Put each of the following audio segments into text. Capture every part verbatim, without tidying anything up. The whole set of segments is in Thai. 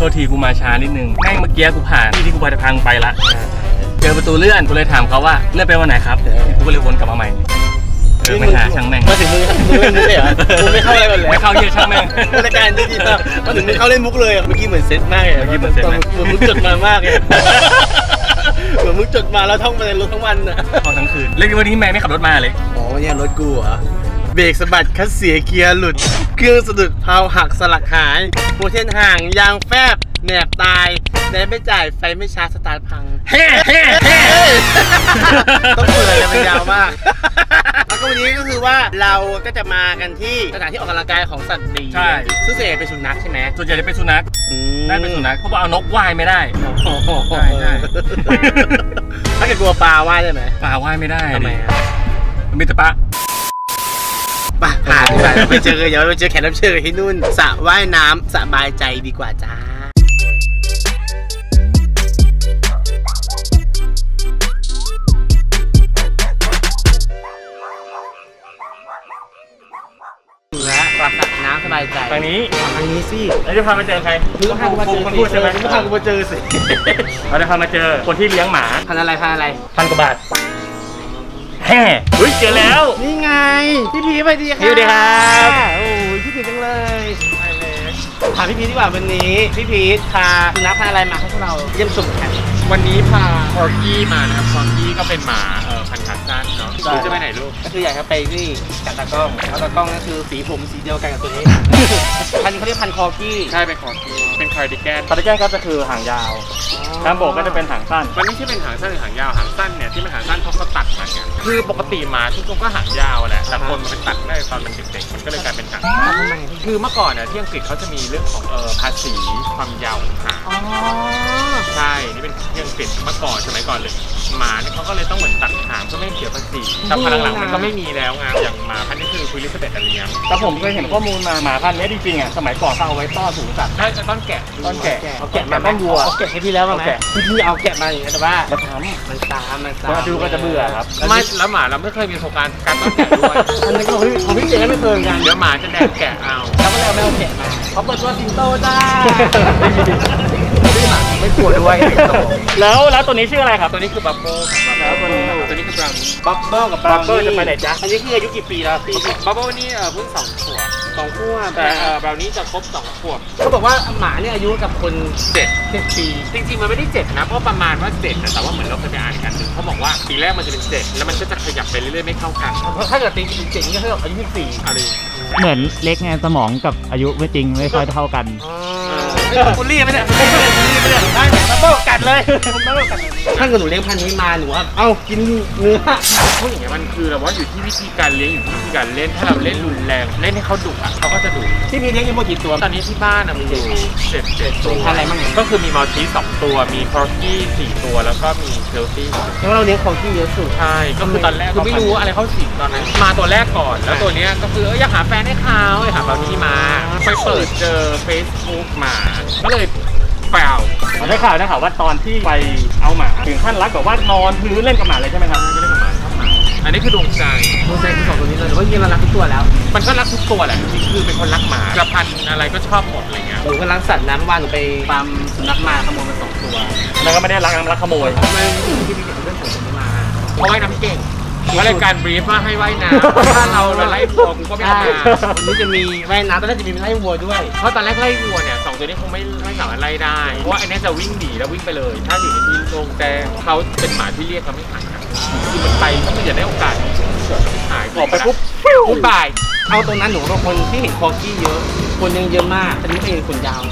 ษทีกูมาช้านิดนึงแม่งเมื่อกี้กูผ่านที่ที่กูพาจะพังไปละเจอประตูเลื่อนกูเลยถามเขาว่าเลื่อนไปวันไหนครับกูก็เลยวนกลับมาใหม่เออไม่หาช่างแม่งมาถึงมึงมึงเล่นมุกเลยเหรอมึงไม่เข้าอะไรก่อนเลยไม่เข้าเยอะช่างแม่งรายการนี้ดีมากมาถึงมึงเข้าเล่นมุกเลยเมื่อกี้เหมือนเซตมากเลยเมื่อกี้เหมือนเซตเหมือนมึงจดมามากเลยเหมือนมึงจดมาแล้วท่องไปในรถทั้งวันนะพอทั้งคืนเล่นวันนี้แม่ไม่ขับรถมาเลยอ๋อวันนี้รถกูเหรอเบรกสะบัดคัสเสียเกียร์หลุดเครื่องสะดุดเพลาหักสลักหายโมเทนห่างยางแฟบแหนบตายได้ไม่จ่ายไฟไม่ชาร์จสตาร์ทพังเฮ้เฮ้เฮ้ต้องเปิดเลยมันยาวมากแล้วก็วันนี้ก็คือว่าเราก็จะมากันที่สถานที่ออกกำลังกายของสัตว์ดีใช่ซึ่งส่วนใหญ่เป็นสุนัขใช่ไหมส่วนใหญ่จะเป็นสุนัขได้เป็นสุนัขเขาบอกเอานกว่ายไม่ได้ใช่ใช่ถ้าเกิดกลัวปลาว่ายได้ไหมปลาว่ายไม่ได้ทำไมอ่ะมันมีแต่ปลาป่ะผ่านดีกว่าไปเจอกันเดี๋ยวไปเจอแขกรับเชิญที่นู่นสระว่ายน้ำสบายใจดีกว่าจ้าและปราสาทน้ำสบายใจทางนี้ทางนี้สิเราจะพามาเจอใครมึงก็พากูมาเจอคนพูดใช่ไหมมึงก็พากูมาเจอสิเราจะพามาเจอคนที่เลี้ยงหมาพันอะไรพันอะไรพันกว่าบาทแฮ่เฮ้ยเจอแล้วนี่ไงพี่พีไปดีค่ะสวัสดีครับโอ้ยพี่พีจังเลยถามพี่พีดีกว่าวันนี้พี่พีพาสุนัขพาอะไรมาให้พวกเราเยี่ยมชมกันวันนี้พาคอร์กี้มานะครับคอร์กี้ก็เป็นหมาเอ่อพันธุ์ขาสั้นเนาะรู้จะไปไหนลูกก็คืออยากจะไปที่กับตากล้องแล้วตากล้องก็คือสีผมสีเดียวกันกับตัวนี้พันธุ์เขาเรียกพันธุ์คอร์กี้ใช่เป็นคอร์กี้เป็นคาร์ดิแกนคาร์ดิแกนก็จะคือหางยาวน้ำโบกก็จะเป็นหางสั้นมันไม่ใช่เป็นหางสั้นหรือหางยาวหางสั้นเนี่ยที่มันหางสั้นเพราะเขาตัดมันไงคือปกติหมาทุกตัวก็หางยาวแหละแต่คนมันไปตัดได้ตอนมันเด็กๆมันก็เลยกลายเป็นหางคือเมื่อก่อนเนี่ยที่อังกฤษเขาจะมีเรื่องของเอ่อภาษีความยาวของหางใช่นี่เป็นที่อังกฤษเมื่อก่อนสมัยก่อนเลยหมาเนี่ยเขาก็เลยต้องเหมือนตัดหางเพื่อไม่ให้เสียภาษีแต่พอหลังๆมันก็ไม่มีแล้วไงอย่างหมาพันธุ์นี้คือคุยลิซาเบธเลี้ยงแต่ผมเคยเห็นข้อมูลมาหมาพันธุ์นี้จริงๆอ่ะสมัยก่อนเขาเอาไว้ต้อนฝูงสัตว์ใช่ต้อนแกะต้อนแกะเอาแกะมาต้อนวัวเอาแกะให้พี่แล้วมั้ยพี่เอาแกะมาอย่างนี้แต่ว่ามันทำมันซ้ำมันซ้ำดูก็จะเบื่อครับไม่แล้วหมาเราไม่เคยมีประสบการณ์การต้อนแกะด้วยอันนี้ของพี่ของพี่เจ๊ไม่เคยกันเดี๋ยวหมาจะแดกแกะเอาแล้วก็เลยไม่เอาแกะมาเขาเปิดตัวสิงโตจ้าไม่กลัวด้วยแล้วแล้วตัวนี้ชื่ออะไรครับตัวนี้คือบับเบิ้ลแล้วตัวนี้ตัวนี้คือบราวนี่บับเบิ้ลกับบับเบิ้ลจะไปไหนจ๊ะอันนี้คืออายุกี่ปีแล้วปีบับเบิ้ลนี่เออเพิ่งสองขวบสองขวบแต่บราวนี่จะครบสองขวบเขาบอกว่าหมาเนี่ยอายุกับคนเจ็ดเจ็ดปีจริงๆมันไม่ได้เจ็ดนะเพราะประมาณว่าเจ็ดแต่ว่าเหมือนเราเคยไปอ่านกันหนึ่งเขาบอกว่าปีแรกมันจะเป็นเจ็ดแล้วมันก็จะขยับไปเรื่อยๆไม่เท่ากันเพราะถ้าเกิดตีเจ็ดนี่ก็เท่ากับอายุสิบสี่อะไรเหมือนเล็กไงสมองกับอายุไม่จริงไม่ค่อยเท่ากันบุลลี่ไหมเนี่ยบุลลี่ไหมเนี่ยได้บับเบิ้ลกัดเลยบับเบิ้ลกัดถ้าเกิดหนูเลี้ยงพันธุ์นี้มาหนูว่าเอ้ากินเนื้อพวกอย่างเงี้ยมันคือเราว่าอยู่ที่วิธีการเลี้ยงอยู่ที่วิธีการเล่นถ้าเราเล่นรุนแรงเล่นให้เขาดุอ่ะเขาก็จะดุที่มีเลี้ยงอยู่กี่ตัวตอนนี้ที่บ้านอ่ะมีอยู่เจ็ดเจ็ดตัวอะไรบ้างก็คือมีมัลติสองตัวมีคอร์กี้สี่ตัวแล้วก็มีเชลซี่แล้วเราเลี้ยงคอร์กี้เยอะสุดใช่ก็คือตอนแรกคือไม่รู้อะไรเขาสิงตอนนั้นมาตัวแรกก่อนแล้วตัวเนี้ยก็คืออยากหาแฟนให้เขาอยากหาแบบนี้มาไปเปิดเจอ Facebook มาก็เลยเปล่าได้ข่าวได้ข่าวว่าตอนที่ไปเอาหมาถึงขั้นรักแบบว่านอนพื้นเล่นกับหมาเลยใช่ไหมครับเล่นกับหมาชอบหมาอันนี้คือดวงใจดวงใจคือสองตัวนี้เลยหรือว่าจริงเรารักทุกตัวแล้วมันก็รักทุกตัวแหละจริงคือเป็นคนรักหมากระพันอะไรก็ชอบหมดอะไรเงี้ยหนูก็รักสัตว์นะเมื่อวานหนูไปฟาร์มสุนัขมาขโมยมาสองตัวแล้วก็ไม่ได้รักนะรักขโมยทำไมถึงที่มีเรื่องของสุนัขมาเพราะว่ายน้ำเก่งว่ารายการบรีฟว่าให้ว่ายน้ำถ้าเราไล่วัวกูก็ไม่เอามาวันนี้จะมีว่ายน้ำตอนแรกจะมีไล่วัวด้วยเพราะตอนแรกไล่วัวเนี่ยสองตัวนี้คงไม่ไม่สามารถไล่ได้เพราะว่าไอ้นี่จะวิ่งหนีแล้ววิ่งไปเลยถ้าอยู่ในที่โล่งแจ้งเขาเป็นหมาที่เรียกเขาไม่หายนะคือมันไปก็มันจะได้โอกาสเกิดไม่หายออกไปปุ๊บปุ๊บบายเอาตรงนั้นหนูเป็นคนที่เห็นคอร์กี้เยอะคนยังเยอะมากแต่นี่เป็นคนยาว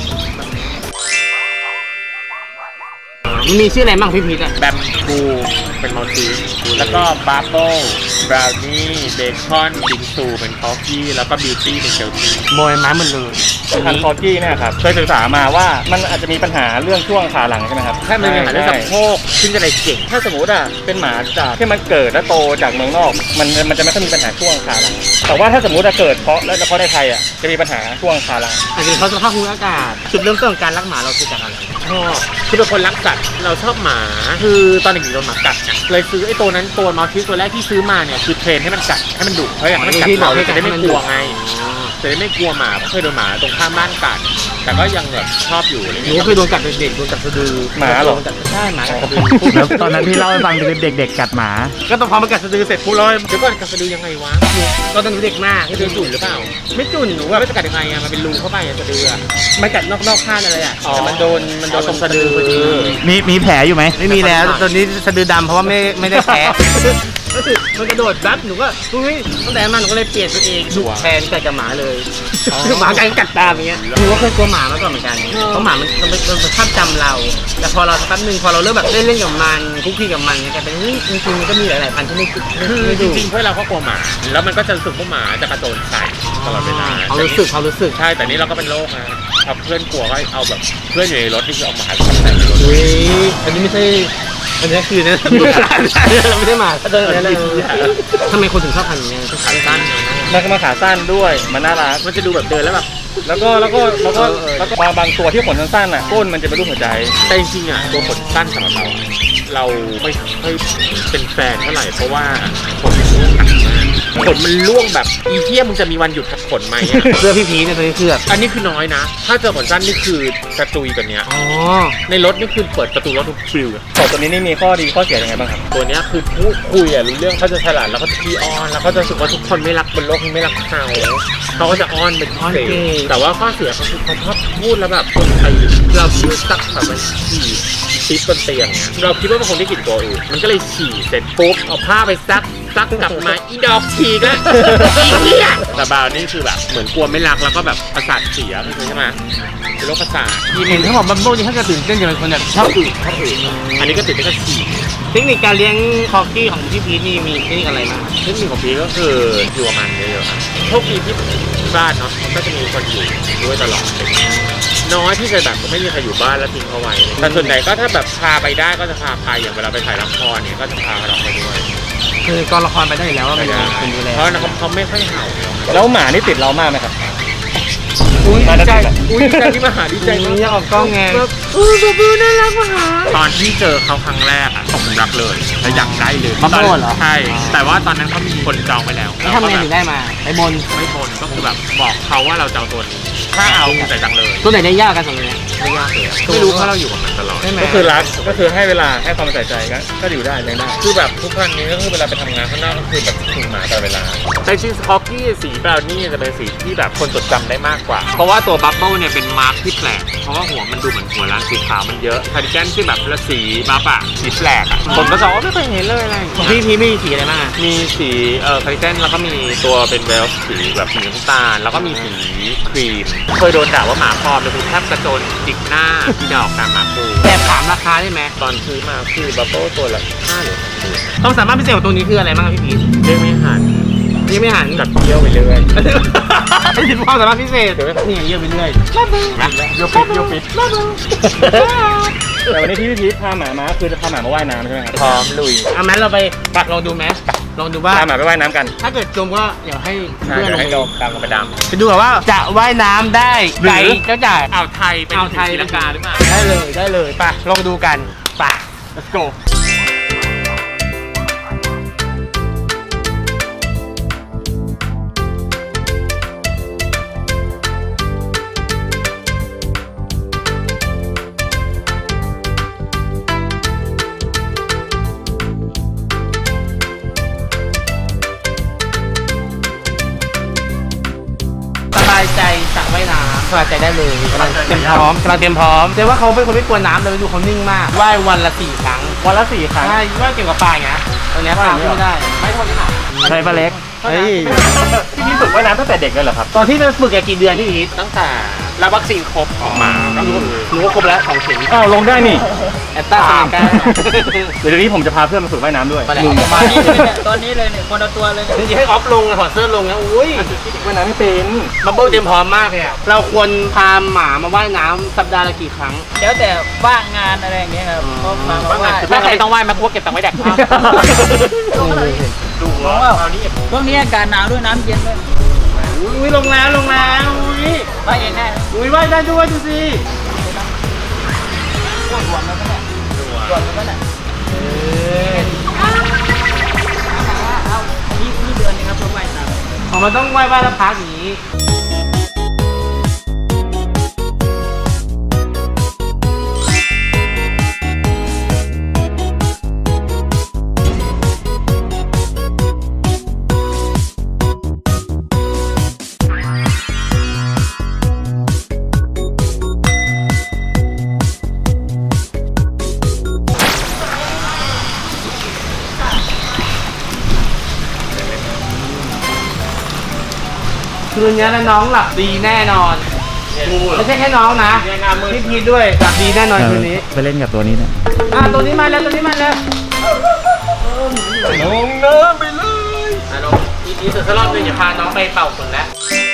มีชื่ออะไรบ้างพี่พีทอ่ะแบมบูเป็นมัลติแล้วก็บับเบิ้ลบราวนี่เบคอนบิงซูเป็นคอฟฟี่แล้วก็บิวตี้เป็นเชลซีโมยม้ามันเลยพันคอร์กี้เนี่ยครับเคยศึกษามาว่ามันอาจจะมีปัญหาเรื่องช่วงขาหลังใช่ไหมครับถ้ามันมีปัญหาเรื่องสะโพกขึ้นจะได้เก่งถ้าสมมติอ่ะเป็นหมาจากที่มันเกิดและโตจากเมืองนอกมันมันจะไม่ค่อยมีปัญหาช่วงขาหลังแต่ว่าถ้าสมมติเกิดเพราะและเพราะในไทยอ่ะจะมีปัญหาช่วงขาหลังอันนี้เขาสภาพภูมิอากาศจุดเริ่มต้นของการรักหมาเราคือจากอะไรชอบคือเป็นคนรักสัตว์เราชอบหมาคือตอนเด็กๆโดนหมากัดนะเลยซื้อไอ้ตัวนั้นตัวมัลติตัวแรกที่ซื้อมาเนี่ยคือเทรนให้มันกัดให้มันดุเพราะอย่างมันกัดเราจะได้ไม่กลัวไงจะได้ไม่กลัวหมาเพราะเคยโดนหมาตรงข้ามบ้านกัดแต่ก็ยังแบบชอบอยู่อะไรหนูเงี้ยเคยโดนกัดเด็กๆโดนกัดสะดือหมาเหรอใช่หมากัดสะดือแล้วตอนนั้นที่เล่าให้ฟังคือเด็กๆกัดหมาก็ต้องพอมันกัดสะดือเสร็จปุ๊บแล้วเดี๋ยวก่อนกัดสะดือยังไงวะก็ต้องเด็กมากสะดือจุ่นหรือเปล่าไม่จุ่นหนูว่าไม่จะกัดยังไงอะมันเป็นรูเข้าไปอะสะดืออะมันกัดนอกๆข้างอะไรอ่ะแต่มันโดนมันโดนตรงสะดือพอดีมีมีแผลอยู่ไหมไม่มีแล้วตอนนี้สะดือดำเพราะว่าไม่ไม่ได้แพ้ก็คือมันกระโดดปั๊บหนูก็อุ้ยตั้งแต่มันหนูก็เลยเปลี่ยนตัวเองดุแทนกัดกับหมาเลยหมากัดกัดตามอย่างเงี้ยหนูก็เคยกลัวหมามาก่อนเหมือนกันเพราะหมามันมันมันมันชอบจำเรา แต่พอเราสักแป๊บนึงพอเราเริ่มแบบเล่นเล่นกับมันคุกคีกับมันกลายเป็นเฮ้ยจริงๆมันก็มีหลายๆพันธุ์ที่ไม่ไม่จดุริงๆเพื่อนเราก็กลัวหมา แล้วมันก็จะรู้สึกว่าหมาจะกระโจนใส่ตลอดเวลาเขารู้สึกเขารู้สึกใช่แต่นี่เราก็เป็นโรคนะพอเพื่อนกลัวก็เอาแบบเพื่อนอยู่ในรถที่คือเอาหมาเข้าไปในรถอุ้ยอันนี้ไม่ใช่อันนี้คือนะเราไม่ได้มาเดินอะไรทำไมคนถึงชอบพันธุ์นี้ขาสั้นมันก็มาขาสั้นด้วยมันน่ารักมันจะดูแบบเดินแล้วแบบแล้วก็แล้วก็แล้วก็แล้วก็บางบางตัวที่ขนสั้นๆอ่ะก้นมันจะเป็นรูปหัวใจแต่จริงๆอ่ะตัวขนสั้นสำหรับเราอะเราไม่ค่อยเป็นแฟนเท่าไหร่เพราะว่าขนมันร่วงหนักมากขนมันร่วงแบบอีเทียมึงจะมีวันหยุดกับขนไหมอะเสื้อพี่พีเนี่ยตัวนี้คือแบบอันนี้คือน้อยนะ ถ้าเจอขนสั้นนี่คือกระจุยกว่านี้อ๋อในรถนี่คือเปิดประตูรถทุกฟิวอะของตัวนี้นี่มีข้อดีข้อเสียยังไงบ้างครับตัวเนี้ยคือพูดคุยอะรู้เรื่องเขาจะฉลาดแล้วก็จะขี้อ้อนแล้วก็จะรู้สึกว่าทุกคนไม่รักบนโลกนี้ไม่รักเขาเขาก็จะอ้อนเป็นพิเศษแต่ว่าข้อเสียเขาคือเขาชอบพูดแล้วแบบคนไทยเราคิดว่าซักแบบมันฉี่ซิปบนเตียงเนี่ยเราคิดว่าเป็นคนที่กลิ่นตัวอื่นมันก็เลยฉี่เสร็จปุ๊บเอาผ้าไปซักซักกลับมาอีดอกฉี่ก็อีเหี้ยแต่บาวนี่คือแบบเหมือนกลัวไม่รักแล้วก็แบบประสาทเสียใช่ไหมเป็นโรคประสาทเห็นเขาบอกบัมโบ้นี่ถ้าจะตื่นเต้นจะเป็นคนแบบชอบอึชอบอึอันนี้ก็ติดได้ก็ฉี่เทคนิคการเลี้ยงคอร์กี้ของพี่พีทนี่มีเทคนิคอะไรบ้างเทคนิคของพีก็คืออยู่กับมันเยอะๆครับโชคดีที่บ้านเนาะมันก็จะมีคนอยู่ด้วยตลอดน้อยที่จะแบบไม่มีใครอยู่บ้านแล้วทิ้งเขาไว้แต่ส่วนใหญ่ก็ถ้าแบบพาไปได้ก็จะพาไปอย่างเวลาไปถ่ายละครเนี่ยก็จะพาเราไปด้วยคือกองละครไปได้อยู่แล้วว่าเป็นคนดูแลเพราะเขาเขาไม่ค่อยเห่าแล้วหมานี่ติดเรามากไหมครับอุ้ยมาดีได้ใจอุ้ยดีใจที่มาหาดีใจใจมากอยากออกกล้องไงอู้บูบูน่ารักมากตอนที่เจอเขาครั้งแรกอะตกหลุมรักเลยและอยากได้เลยบัมโบ้เหรอใช่แต่ว่าตอนนั้นเขามีคนจองไปแล้วแล้วทำไงถึงได้มาไปบนไม่บนก็คือแบบบอกเขาว่าเราจะเอาตัวนี้ถ้าเอาแต่จังเลยตัวไหนได้ยากกันสองตัวเนี้ยไม่ยากเลยอะไม่รู้เพราะเราอยู่กับมันตลอดใช่ไหมก็คือรักก็คือให้เวลาให้ความใส่ใจก็ก็อยู่ได้ยังได้คือแบบทุกครั้งนี้ก็คือเวลาไปทำงานข้างนอกก็คือแบบถึงหมาตลอดเวลาแต่จริงๆสกอร์กี้สีบราวนี่จะเป็นสีที่แบบคนจดจำได้มากกว่า เพราะว่าตัวบับเบิ้ลเนี่ยเป็นมาร์คที่แปลกเพราะว่าหัวมันดูเหมือนหัวล้านสีขาวมันเยอะคาร์ดิแกนที่แบบละสีบับอะสีแปลกอะผมก็จะว่าไม่เคยเห็นเลยอะไรของพี่พีทไม่มีสีอะไรบ้างอะมีสีเอ่อคาร์ดิแกนแล้วก็มีตัวเป็นเวลสีแบบสีน้ำตาลแล้วก็มีสีครีมเคยโดนด่าว่าหมาปลอมเลยคือแทบกระโจนจิกหน้าที่ดอกกลางหมาปูแต่ถามราคาได้ไหมตอนซื้อมาคือบับเบิ้ลตัวละห้าหรือหกหมื่นต้องสามารถพิเศษของตัวนี้คืออะไรบ้างครับพี่พีทเรียกไม่หันนี่ไม่หันกัดเที่ยวไปเรื่อยนี่ความสามารถพิเศษนี่เยอะไปเรื่อยโยปิดโยปิดแต่วันนี้ที่พี่พีทพาหมามาคือจะพาหมามาว่ายน้ำใช่ไหมครับพร้อมลุยเอาแมนเราไปปักลองดูไหมลองดูว่าพาหมาไปว่ายน้ำกันถ้าเกิดจมก็เดี๋ยวให้ใช่เพื่อนเดี๋ยวให้ลลงงตามลงไปดไปดูก่อนว่าจะว่ายน้ำได้ไกลเจ้าจ่ายอ่าวไทยเป็นอ่าวไทยศรีลังกาหรือเปล่าได้เลยได้เลยไปลองดูกันไป let's go สบายใจสระว่ายน้ำสบายใจได้เลยกำลังเตรียมพร้อมกำลังเตรียมพร้อมแต่ว่าเขาเป็นคนไม่กลัวน้ำเลยดูเขานิ่งมากว่ายวันละสี่ครั้งำวันละสี่ครั้งใช่ว่ายเกี่ยวกับปลาอย่างเงี้ยตรงเนี้ยปลาไม่ได้ไม่ทนหนักใช่ปะเล็กเฮ้ยพี่พีทฝึกว่ายน้ำตั้งแต่เด็กเลยเหรอครับตอนที่เราฝึกแกกี่เดือนที่พีทตั้งแต่รับวัคซีนครบออกมาก็คือหนูก็ครบแล้วสองเข็มอ้าวลงได้นี่แอตตาเซเนกาเดี๋ยวนี้ผมจะพาเพื่อนมาฝึกว่ายน้ำด้วยมาแล้วมานี่เลยเนี่ยตอนนี้เลยเนี่ยคนละตัวเลยเนี่ยจริงๆให้ออฟลงถอดเสื้อลงนะอุ้ยว่ายน้ำไม่เป็นบับเบิ้ลเตรียมพร้อมมากเลยอะเราควรพาหมามาว่ายน้ำสัปดาห์ละกี่ครั้งแล้วแต่ว่างงานอะไรอย่างเงี้ยครับก็มาบ้างว่าไงถ้าใครต้องไหว้มาพวกเก็บตังค์ไว้แดกข้าวดูว่าเอานี่ช่วงนี้อากาศหนาวด้วยน้ำเย็นด้วยอุ้ยลงแล้วลงแล้วอุ้ยว่าเองแน่อุ้ยว่ายได้ด้วยดูสิปวดหัวแล้วก็เนี่ยปวดแล้วก็เนี่ยเอานี่นี่เดือนนึงครับเพื่อว่ายน้ำอ๋อมันต้องว่ายว่ายแล้วพักอย่างนี้คืนนี้แล้วน้องหลับดีแน่นอนไม่ใช่แค่น้องนะพี่พีทด้วยหลับดีแน่นอนคืนนี้ไปเล่นกับตัวนี้เนี่ยอ่ะตัวนี้มาแล้วตัวนี้มาแล้วลงน้ำไปเลยอ่ะลงอีกทีสุดรอบนึงอย่าพาน้องไปเป่าขนแล้ว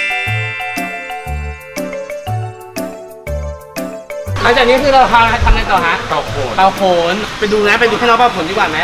หลังจากนี้คือเราพาทำอะไรต่อฮะเป่าขนเป่าขนไปดูนะไปดูให้น้องเป่าขนดีกว่าไหม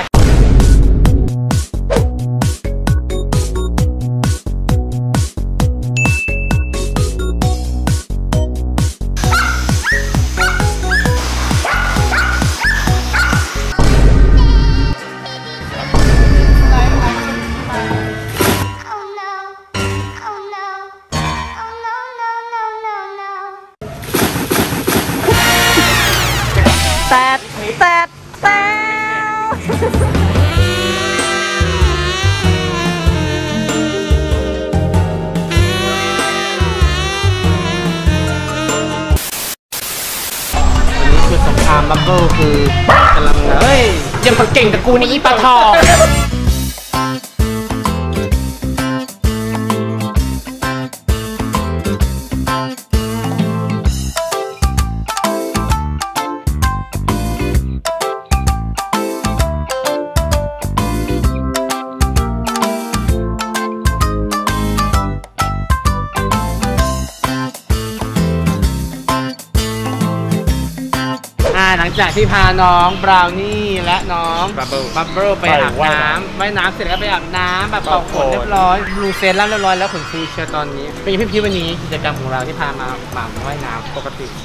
สงครามบับเบิ้ลคือกำลังเฮ้ยยังมาเก่งกับกูนี่อีปลาทองหลังจากที่พาน้องบราวนี่และน้องบับเบิ้ลบับเบิ้ลไปอาบน้ำว่ายน้ำเสร็จแล้วไปอาบน้ำแบบเป่าขนเรียบร้อยรูเซนแล้วเรียบร้อยแล้วขนฟูเชียร์ตอนนี้เป็นพี่พี่วันนี้กิจกรรมของเราที่พามาหมาว่ายน้ำปกติ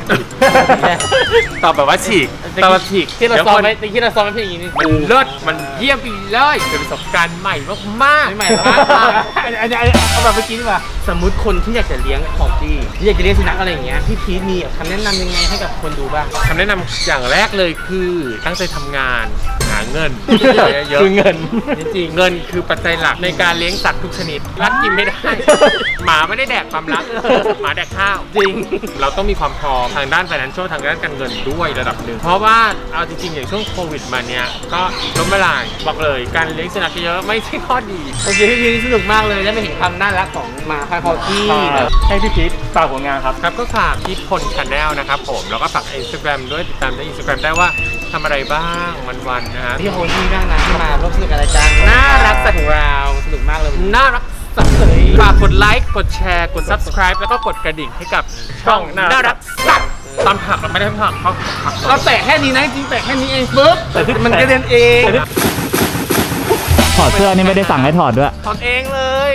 ตอบแบบว่าฉีกตอบแบบฉีกที่เราซ้อมไว้ที่เราซ้อมไว้เพียงอย่างนี้มันเลิศมันเยี่ยมไปเลยเป็นประสบการณ์ใหม่มากๆใหม่มากอันนี้เอาแบบเมื่อกี้ดีกว่าสมมุติคนที่อยากจะเลี้ยงของดีที่อยากจะเลี้ยงสุนัขอะไรอย่างเงี้ยพี่พีทมีคำแนะนำยังไงให้กับคนดูบ้างคำแนะนำอย่างแรกเลยคือตั้งใจทำงานหาเงินเยอะคือเงินจริงเงินคือปัจจัยหลักในการเลี้ยงสัตว์ทุกชนิดรักกินไม่ได้หมาไม่ได้แดกความรักหมาแดกข้าวจริงเราต้องมีความพร้อมทางด้าน financial ทางด้านการเงินด้วยระดับหนึ่งเพราะว่าเอาจริงๆอย่างช่วงโควิดมาเนี้ยก็ล้มละลายบอกเลยการเลี้ยงสุนัขเยอะไม่ใช่ข้อดีโอเคพี่พีทสนุกมากเลยได้ไปเห็นความน่ารักของหมาพายพอที่ให้พี่พีทฝากผลงานครับครับก็ฝากพีทพล Channel นะครับผมแล้วก็ฝาก Instagram ด้วยติดตามใน Instagram ได้ว่าทำอะไรบ้างวันๆนะฮะพี่โฮนี่นั่งนะที่มาร่วมสนุกกับรายการน่ารักสัตว์ของเราสนุกมากเลยน่ารักสัตว์เลยฝากกดไลค์กดแชร์กด Subscribe แล้วก็กดกระดิ่งให้กับช่องน่ารักสัตว์ตามผักเราไม่ได้ผักเขาเราแตะแค่นี้นะจริงแตะแค่นี้เองปุ๊บมันกระเด็นเองถอดเสื้อนี่ไม่ได้สั่งให้ถอดด้วยถอดเองเลย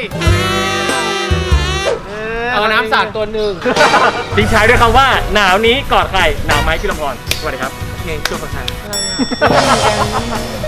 เอาน้ำสาดตัวหนึ่งทิ้งท้ายด้วยคำว่าหนาวนี้กอดใครหนาวไหมพี่ลำพรสวัสดีครับโอเคจบกัน